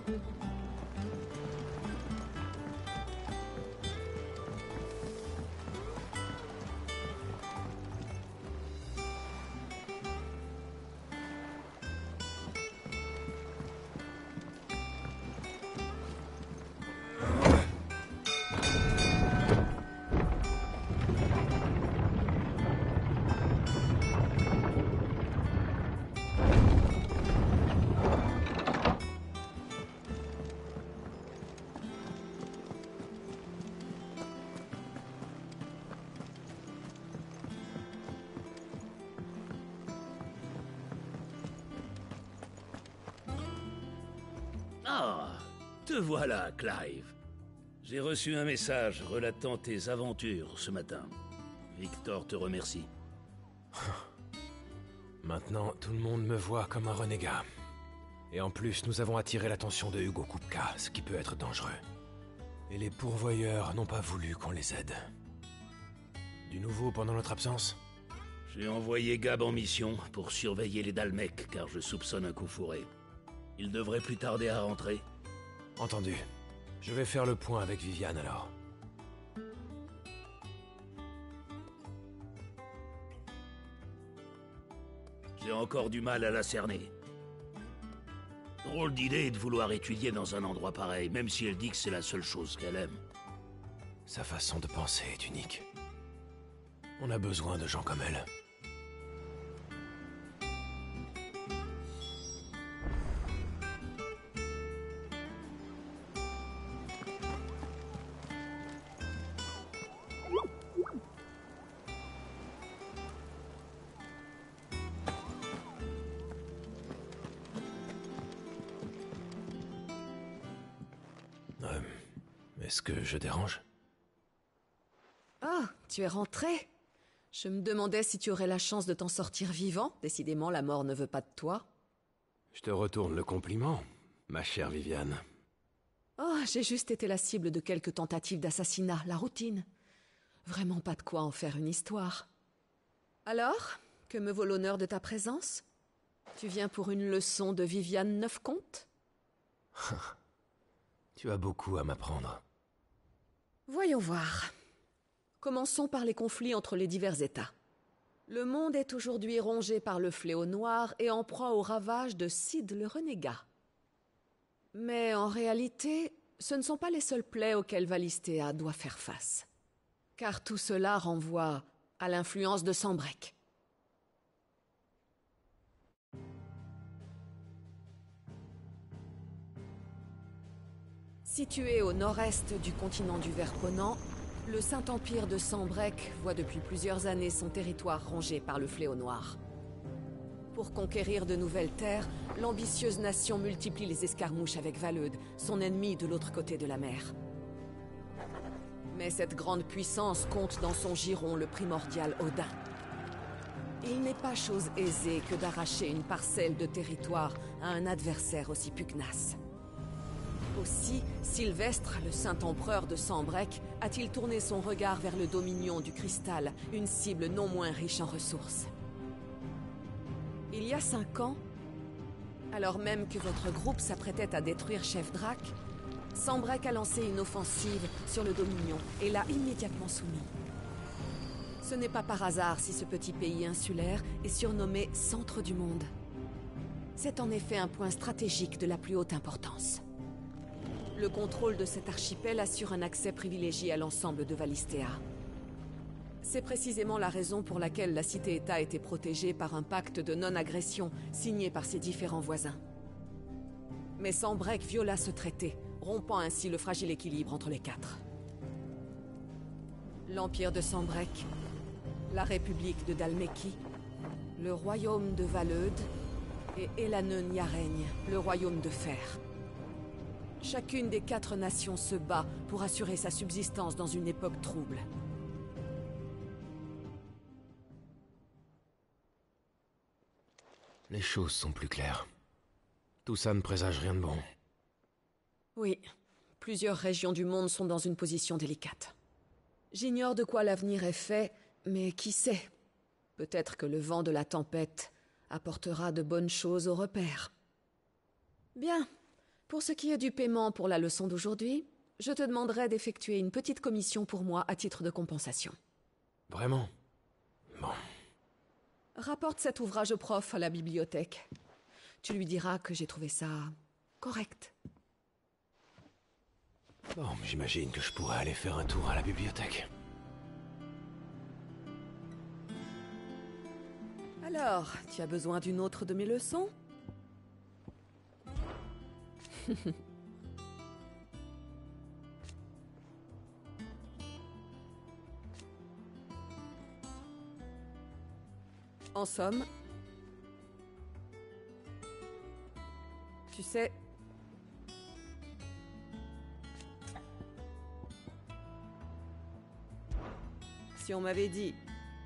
Ah, te voilà, Clive. J'ai reçu un message relatant tes aventures ce matin. Victor te remercie. Maintenant, tout le monde me voit comme un renégat. Et en plus, nous avons attiré l'attention de Hugo Kupka, ce qui peut être dangereux. Et les pourvoyeurs n'ont pas voulu qu'on les aide. Du nouveau pendant notre absence? J'ai envoyé Gab en mission pour surveiller les Dalmecs, car je soupçonne un coup fourré. Il devrait plus tarder à rentrer. Entendu. Je vais faire le point avec Viviane alors. J'ai encore du mal à la cerner. Drôle d'idée de vouloir étudier dans un endroit pareil, même si elle dit que c'est la seule chose qu'elle aime. Sa façon de penser est unique. On a besoin de gens comme elle. Est-ce que je dérange? Ah, tu es rentré? Je me demandais si tu aurais la chance de t'en sortir vivant. Décidément, la mort ne veut pas de toi. Je te retourne le compliment, ma chère Viviane. Oh, j'ai juste été la cible de quelques tentatives d'assassinat, la routine. Vraiment pas de quoi en faire une histoire. Alors, que me vaut l'honneur de ta présence? Tu viens pour une leçon de Viviane Neufcomte? Tu as beaucoup à m'apprendre. Voyons voir. Commençons par les conflits entre les divers États. Le monde est aujourd'hui rongé par le fléau noir et en proie aux ravages de Sid le renégat. Mais en réalité, ce ne sont pas les seules plaies auxquelles Valisthea doit faire face. Car tout cela renvoie à l'influence de Sanbreque. Situé au nord-est du continent du Verponant, le Saint-Empire de Sanbreque voit depuis plusieurs années son territoire rongé par le fléau noir. Pour conquérir de nouvelles terres, l'ambitieuse nation multiplie les escarmouches avec Valeude, son ennemi de l'autre côté de la mer. Mais cette grande puissance compte dans son giron le primordial Odin. Il n'est pas chose aisée que d'arracher une parcelle de territoire à un adversaire aussi pugnace. Aussi, Sylvestre, le saint-empereur de Sanbreque, a-t-il tourné son regard vers le Dominion du Cristal, une cible non moins riche en ressources. Il y a 5 ans, alors même que votre groupe s'apprêtait à détruire Chef Drac, Sanbreque a lancé une offensive sur le Dominion et l'a immédiatement soumis. Ce n'est pas par hasard si ce petit pays insulaire est surnommé Centre du Monde. C'est en effet un point stratégique de la plus haute importance. Le contrôle de cet archipel assure un accès privilégié à l'ensemble de Valisthea. C'est précisément la raison pour laquelle la cité-État a été protégée par un pacte de non-agression signé par ses différents voisins. Mais Sanbreque viola ce traité, rompant ainsi le fragile équilibre entre les quatre. L'Empire de Sanbreque, la République de Dalmeki, le Royaume de Valeude et Elanön-Yaraigne, le Royaume de Fer. Chacune des 4 nations se bat pour assurer sa subsistance dans une époque trouble. Les choses sont plus claires. Tout ça ne présage rien de bon. Oui, plusieurs régions du monde sont dans une position délicate. J'ignore de quoi l'avenir est fait, mais qui sait? Peut-être que le vent de la tempête apportera de bonnes choses au repère. Bien. Pour ce qui est du paiement pour la leçon d'aujourd'hui, je te demanderai d'effectuer une petite commission pour moi à titre de compensation. Vraiment? Bon. Rapporte cet ouvrage au prof à la bibliothèque. Tu lui diras que j'ai trouvé ça correct. Bon, j'imagine que je pourrais aller faire un tour à la bibliothèque. Alors, tu as besoin d'une autre de mes leçons? En somme, tu sais, si on m'avait dit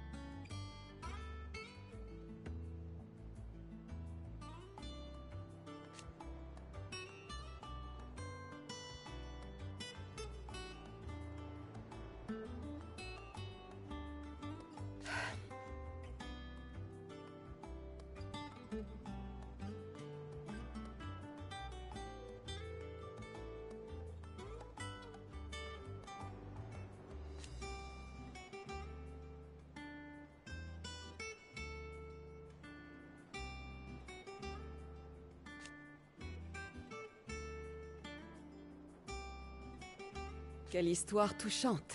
quelle histoire touchante.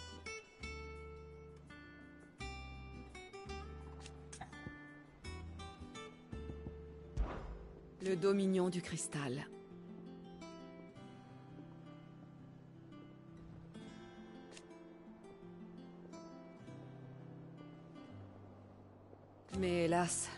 Le dominion du cristal. Mais hélas...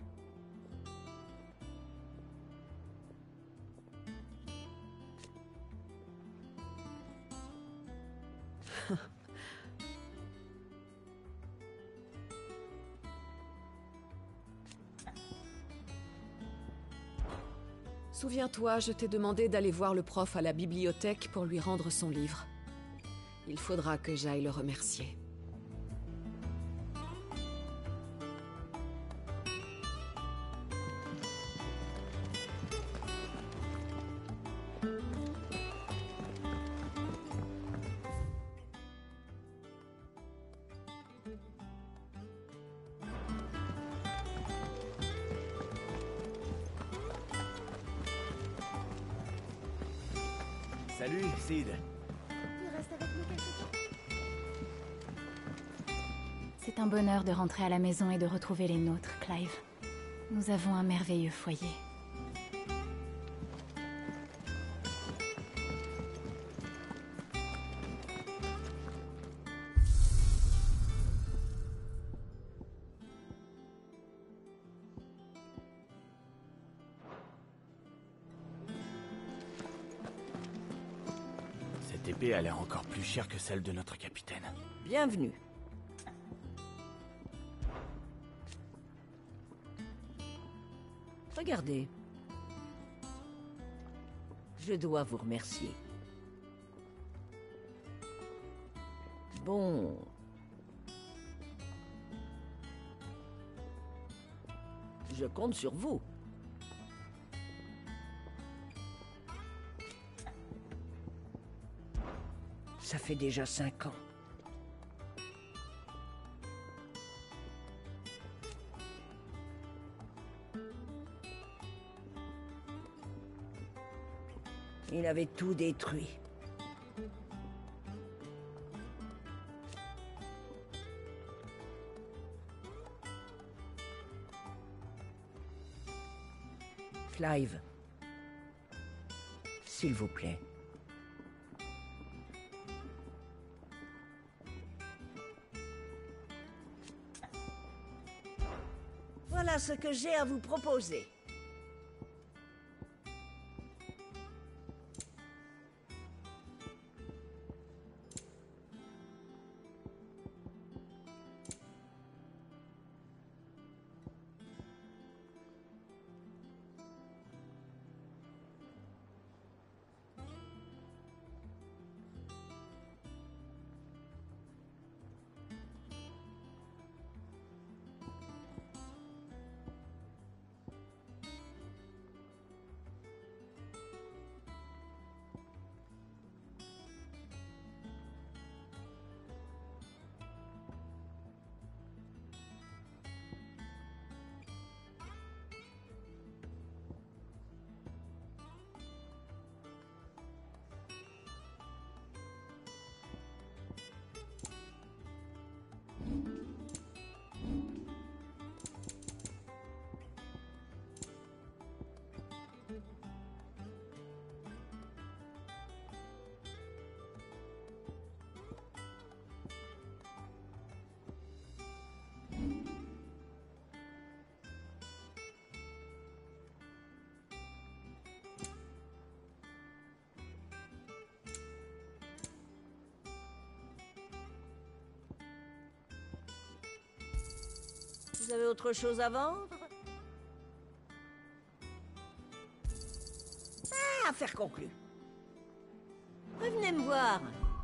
Souviens-toi, je t'ai demandé d'aller voir le prof à la bibliothèque pour lui rendre son livre. Il faudra que j'aille le remercier. Salut, Sid. Tu restes avec nous quelque temps? C'est un bonheur de rentrer à la maison et de retrouver les nôtres, Clive. Nous avons un merveilleux foyer. Cette épée a l'air encore plus chère que celle de notre capitaine. Bienvenue. Regardez. Je dois vous remercier. Bon. Je compte sur vous. Ça fait déjà 5 ans. Il avait tout détruit. Clive, s'il vous plaît. Voilà ce que j'ai à vous proposer. Vous avez autre chose à vendre? Ah, affaire conclue. Revenez me voir.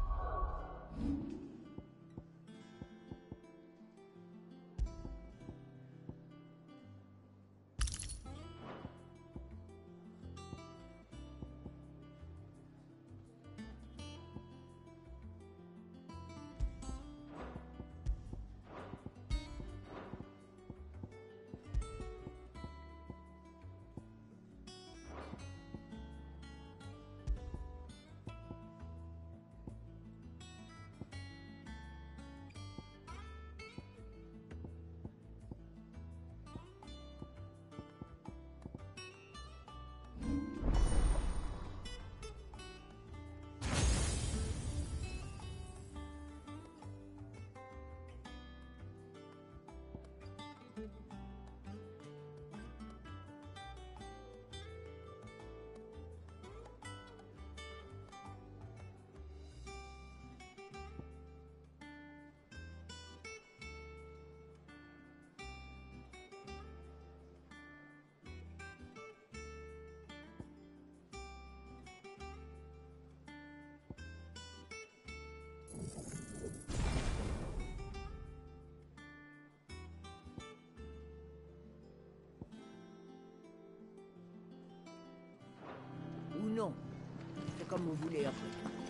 Ou non. C'est comme vous voulez après.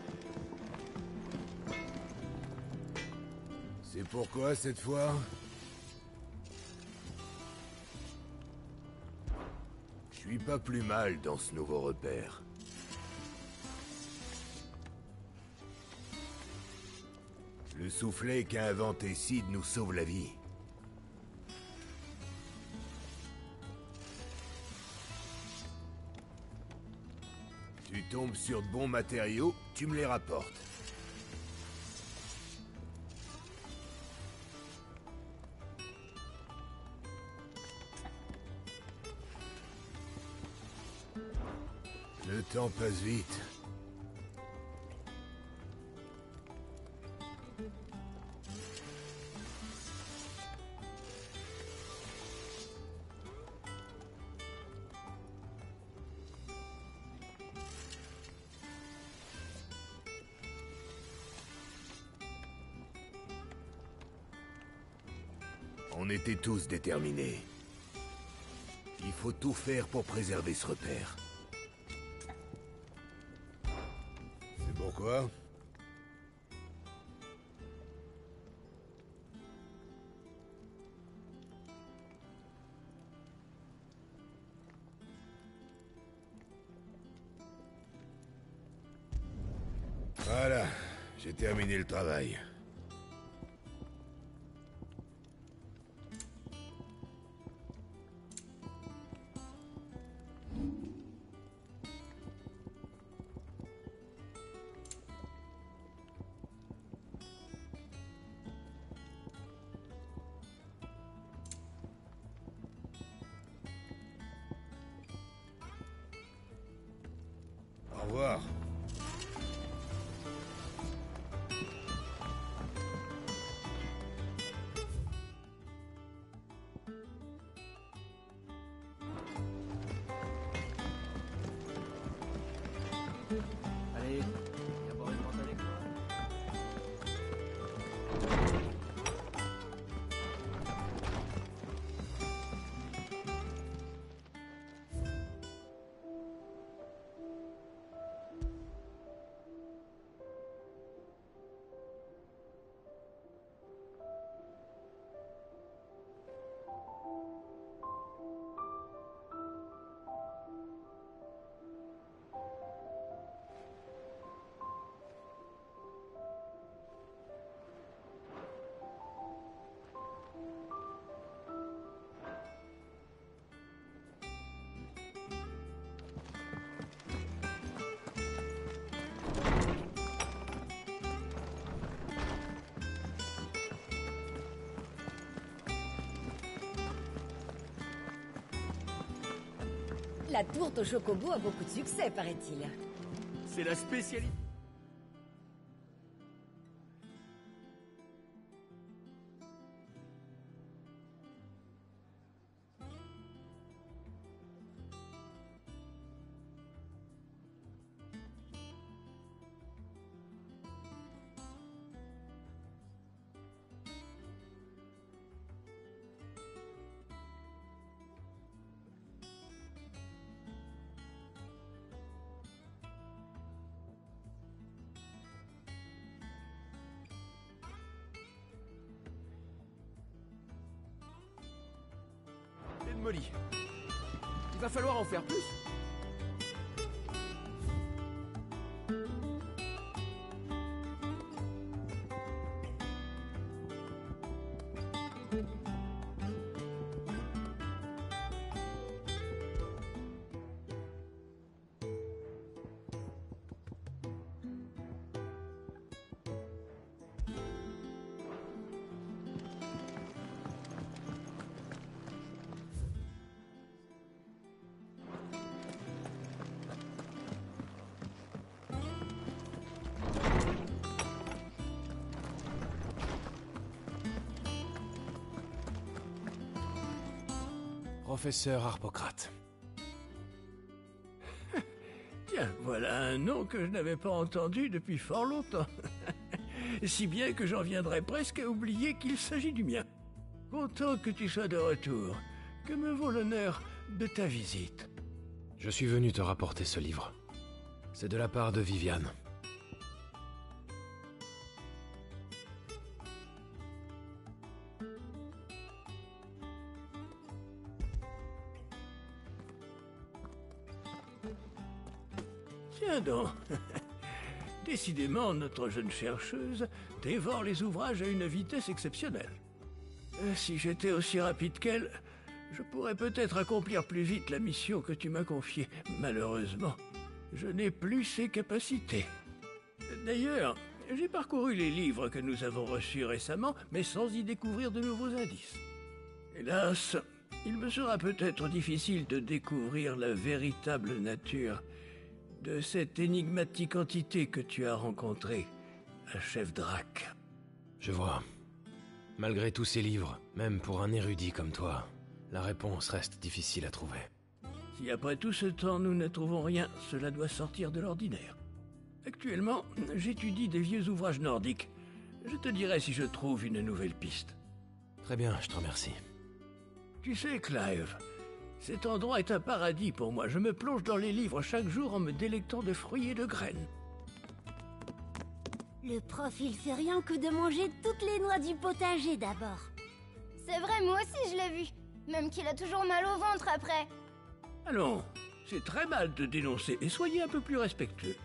C'est pourquoi cette fois? Je suis pas plus mal dans ce nouveau repère. Le soufflet qu'a inventé Sid nous sauve la vie. Tu tombes sur de bons matériaux, tu me les rapportes. Le temps passe vite. On était tous déterminés. Il faut tout faire pour préserver ce repère. C'est pourquoi? Voilà, j'ai terminé le travail. Au revoir. Allez, viens boire une menthe avec moi. La tourte au chocobo a beaucoup de succès, paraît-il. C'est la spécialité. Molly. Il va falloir en faire plus. Professeur Harpocrate. Tiens, voilà un nom que je n'avais pas entendu depuis fort longtemps. Si bien que j'en viendrais presque à oublier qu'il s'agit du mien. Content que tu sois de retour. Que me vaut l'honneur de ta visite? Je suis venu te rapporter ce livre. C'est de la part de Viviane. Tiens donc. Décidément, notre jeune chercheuse dévore les ouvrages à une vitesse exceptionnelle. Si j'étais aussi rapide qu'elle, je pourrais peut-être accomplir plus vite la mission que tu m'as confiée. Malheureusement, je n'ai plus ces capacités. D'ailleurs, j'ai parcouru les livres que nous avons reçus récemment, mais sans y découvrir de nouveaux indices. Hélas, il me sera peut-être difficile de découvrir la véritable nature de cette énigmatique entité que tu as rencontrée à Chef Drac. Je vois. Malgré tous ces livres, même pour un érudit comme toi, la réponse reste difficile à trouver. Si après tout ce temps nous ne trouvons rien, cela doit sortir de l'ordinaire. Actuellement, j'étudie des vieux ouvrages nordiques. Je te dirai si je trouve une nouvelle piste. Très bien, je te remercie. Tu sais, Clive, cet endroit est un paradis pour moi. Je me plonge dans les livres chaque jour en me délectant de fruits et de graines. Le prof, il fait rien que de manger toutes les noix du potager d'abord. C'est vrai, moi aussi je l'ai vu. Même qu'il a toujours mal au ventre après. Allons, c'est très mal de dénoncer et soyez un peu plus respectueux.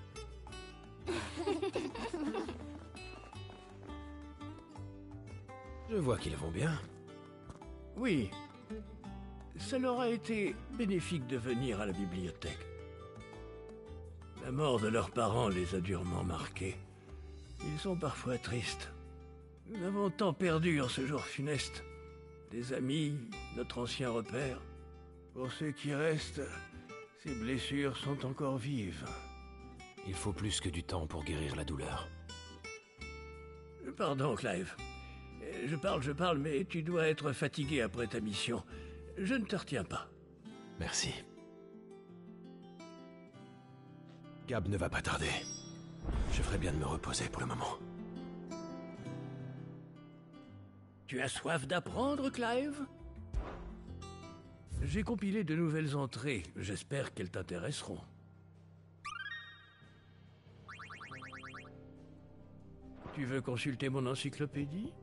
Je vois qu'ils vont bien. Oui. Ça leur a été bénéfique de venir à la bibliothèque. La mort de leurs parents les a durement marqués. Ils sont parfois tristes. Nous avons tant perdu en ce jour funeste. Des amis, notre ancien repère. Pour ceux qui restent, ces blessures sont encore vives. Il faut plus que du temps pour guérir la douleur. Pardon, Clive. Je parle, mais tu dois être fatigué après ta mission. Je ne te retiens pas. Merci. Gab ne va pas tarder. Je ferai bien de me reposer pour le moment. Tu as soif d'apprendre, Clive? J'ai compilé de nouvelles entrées. J'espère qu'elles t'intéresseront. Tu veux consulter mon encyclopédie?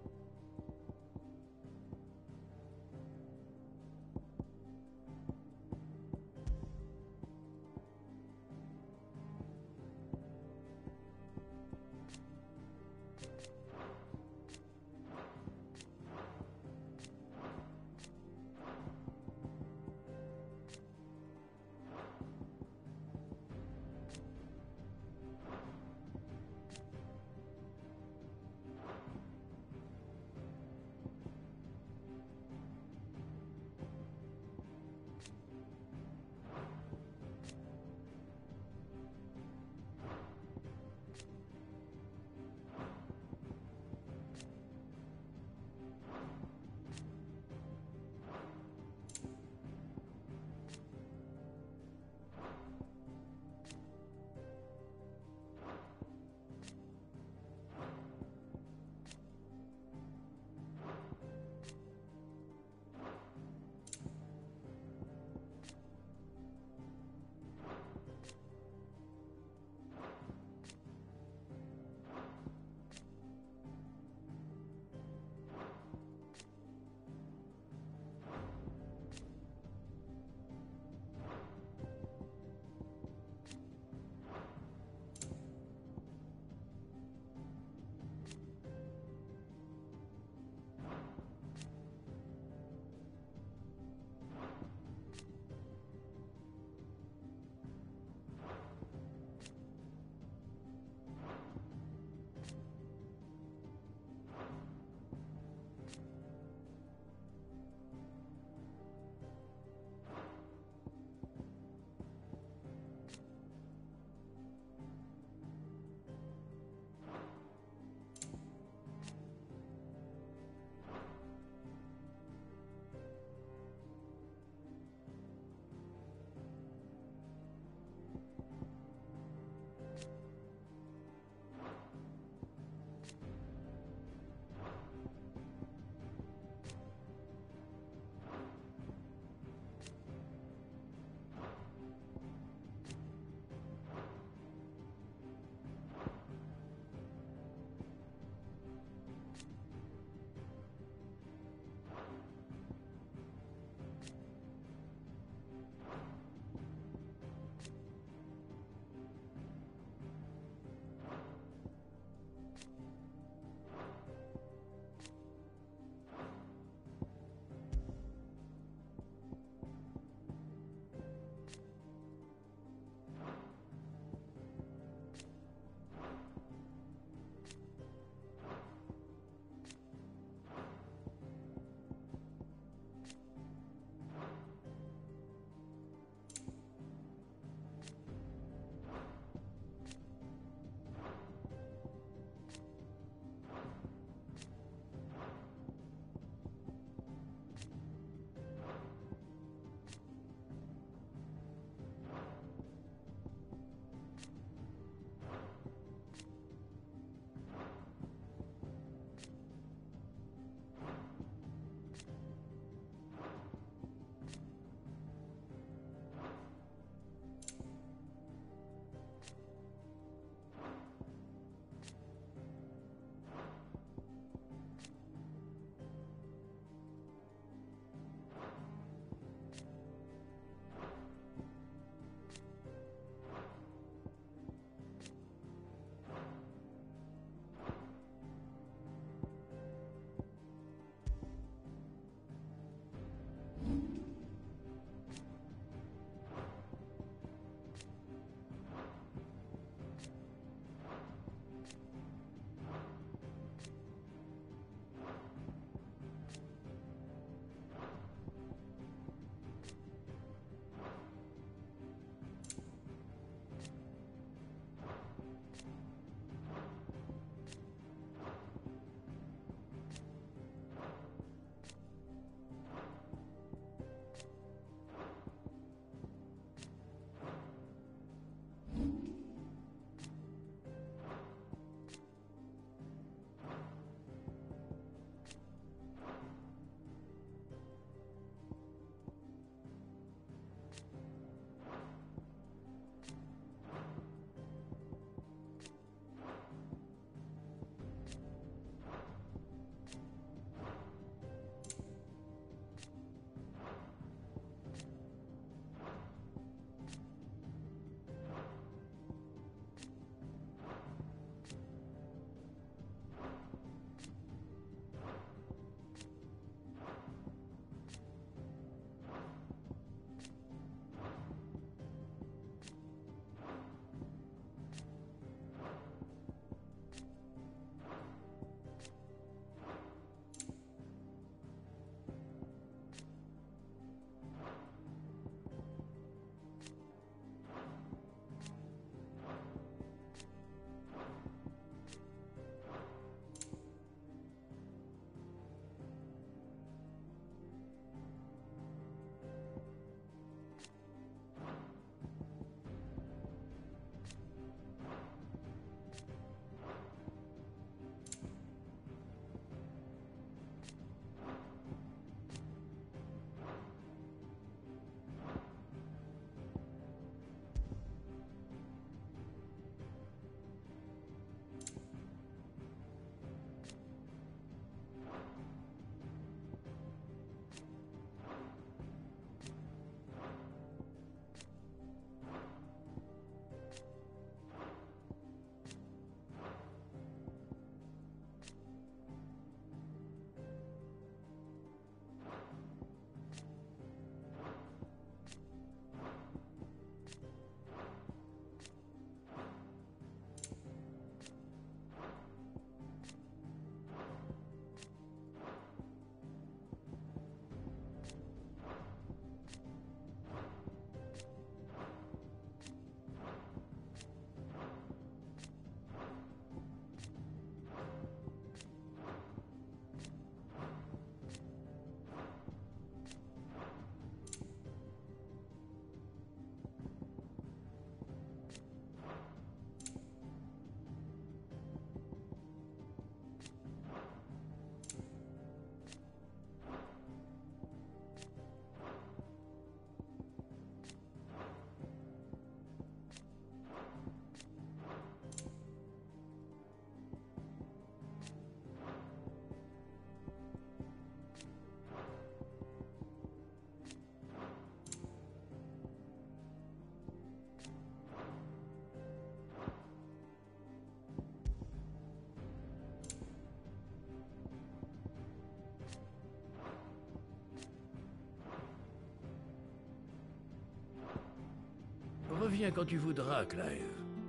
Reviens quand tu voudras, Clive.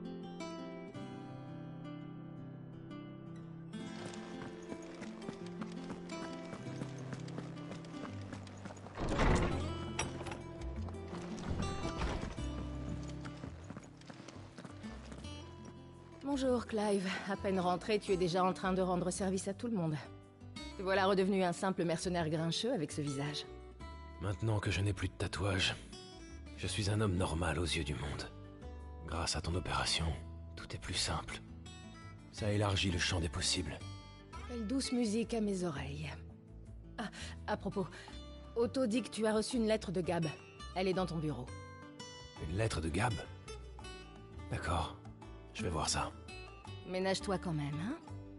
Bonjour, Clive. À peine rentré, tu es déjà en train de rendre service à tout le monde. Te voilà redevenu un simple mercenaire grincheux avec ce visage. Maintenant que je n'ai plus de tatouage, je suis un homme normal aux yeux du monde. Grâce à ton opération, tout est plus simple. Ça élargit le champ des possibles. Quelle douce musique à mes oreilles. Ah, à propos, Otto dit que tu as reçu une lettre de Gab. Elle est dans ton bureau. Une lettre de Gab? D'accord, je vais voir ça. Ménage-toi quand même, hein?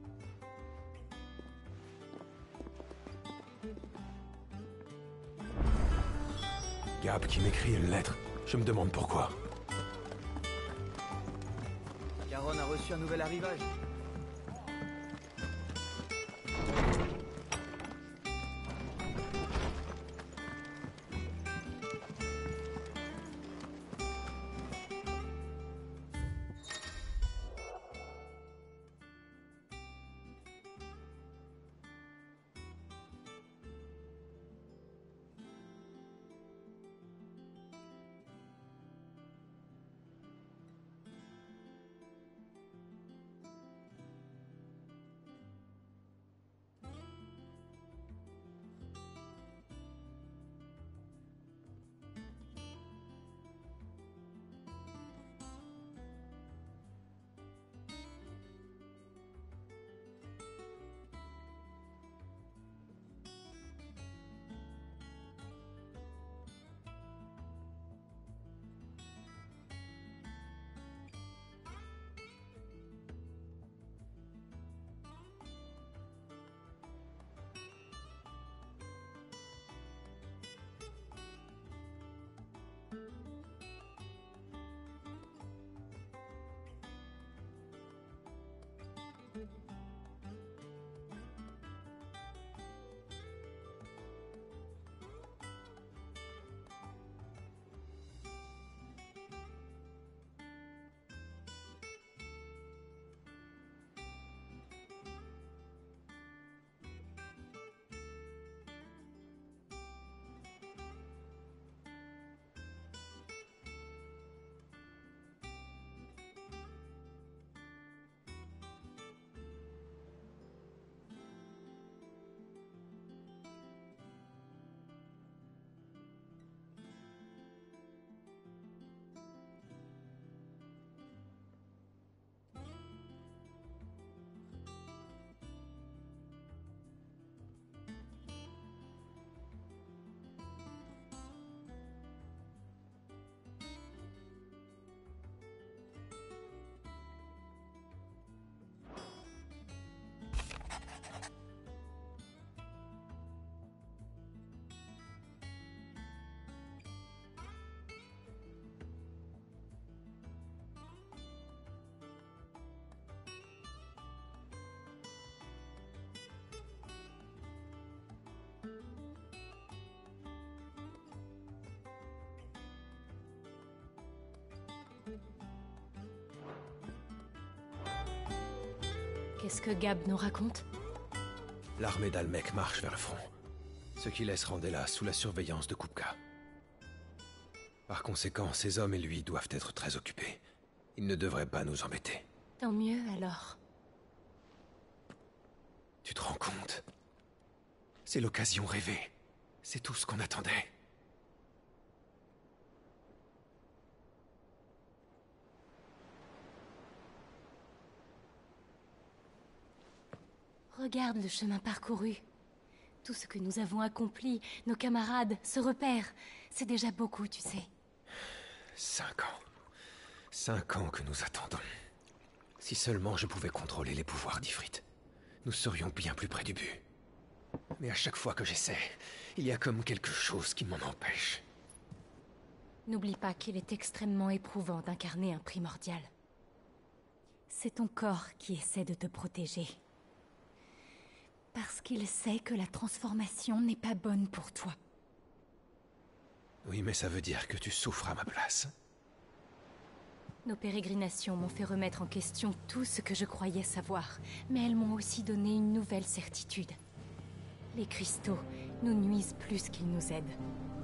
Gab qui m'écrit une lettre. Je me demande pourquoi. Charon a reçu un nouvel arrivage. Qu'est-ce que Gab nous raconte? L'armée d'Almec marche vers le front, ce qui laisse Randella sous la surveillance de Kupka. Par conséquent, ses hommes et lui doivent être très occupés. Ils ne devraient pas nous embêter. Tant mieux alors. Tu te rends compte? C'est l'occasion rêvée. C'est tout ce qu'on attendait. Regarde le chemin parcouru. Tout ce que nous avons accompli, nos camarades, ce repère, c'est déjà beaucoup, tu sais. 5 ans. 5 ans que nous attendons. Si seulement je pouvais contrôler les pouvoirs d'Ifrit, nous serions bien plus près du but. Mais à chaque fois que j'essaie, il y a comme quelque chose qui m'en empêche. N'oublie pas qu'il est extrêmement éprouvant d'incarner un primordial. C'est ton corps qui essaie de te protéger. Parce qu'il sait que la transformation n'est pas bonne pour toi. Oui, mais ça veut dire que tu souffres à ma place. Nos pérégrinations m'ont fait remettre en question tout ce que je croyais savoir, mais elles m'ont aussi donné une nouvelle certitude. Les cristaux nous nuisent plus qu'ils nous aident.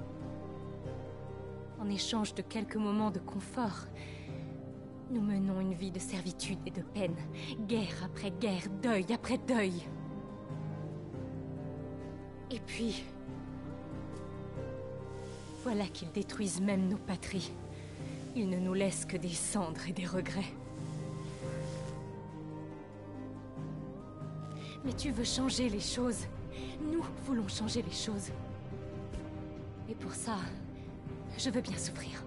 En échange de quelques moments de confort, nous menons une vie de servitude et de peine, guerre après guerre, deuil après deuil. Et puis, voilà qu'ils détruisent même nos patries. Ils ne nous laissent que des cendres et des regrets. Mais tu veux changer les choses. Nous voulons changer les choses. Et pour ça, je veux bien souffrir.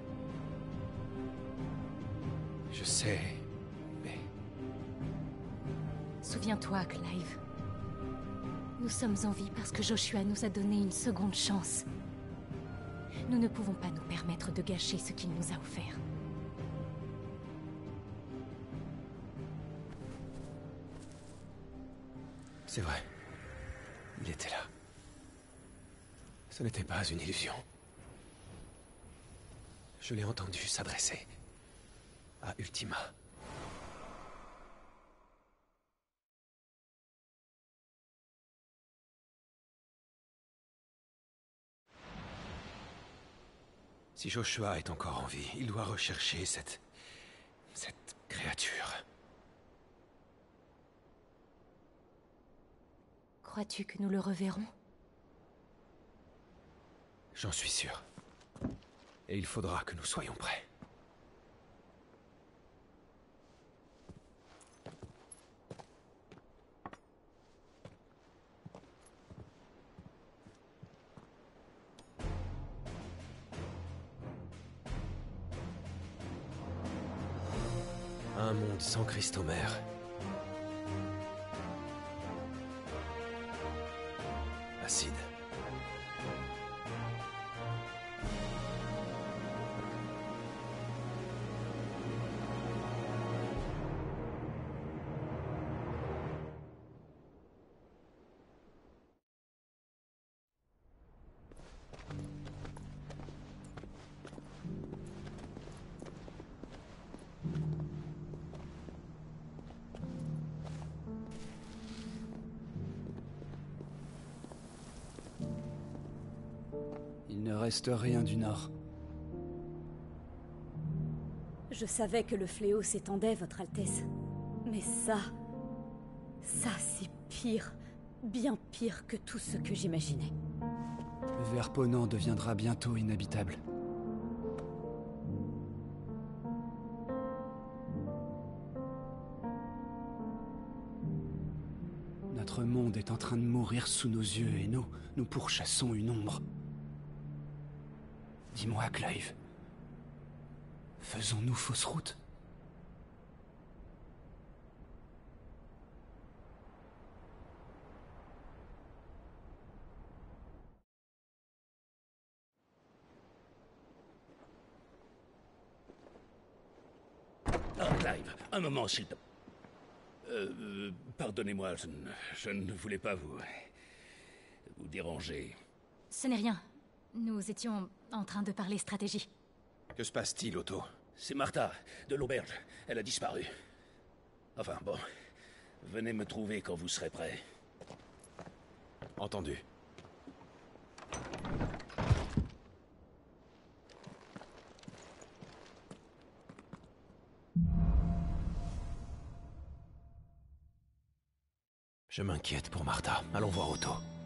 Je sais, mais... Souviens-toi, Clive. Nous sommes en vie parce que Joshua nous a donné une seconde chance. Nous ne pouvons pas nous permettre de gâcher ce qu'il nous a offert. C'est vrai. Il était là. Ce n'était pas une illusion. Je l'ai entendu s'adresser à Ultima. Si Joshua est encore en vie, il doit rechercher cette créature. Crois-tu que nous le reverrons? J'en suis sûr. Et il faudra que nous soyons prêts. Un monde sans Christomère. Acide. Il ne reste rien du Nord. Je savais que le fléau s'étendait, Votre Altesse. Mais ça c'est pire. Bien pire que tout ce que j'imaginais. Le ver Ponant deviendra bientôt inhabitable. Notre monde est en train de mourir sous nos yeux et nous pourchassons une ombre. Dis-moi, Clive. Faisons-nous fausse route? Oh, Clive, un moment, s'il te... pardonnez-moi, je ne voulais pas vous déranger. Ce n'est rien. Nous étions en train de parler stratégie. Que se passe-t-il, Otto? C'est Martha, de l'auberge. Elle a disparu. Enfin, bon. Venez me trouver quand vous serez prêt. Entendu. Je m'inquiète pour Martha. Allons voir Otto.